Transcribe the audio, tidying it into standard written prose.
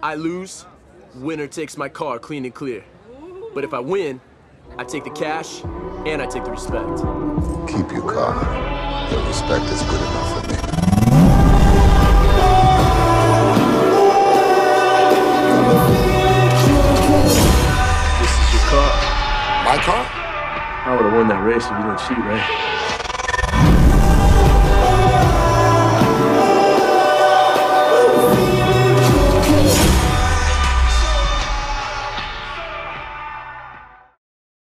I lose, winner takes my car clean and clear. But if I win, I take the cash and I take the respect. Keep your car. Your respect is good enough for me. This is your car. My car? I would have won that race if you didn't cheat, right?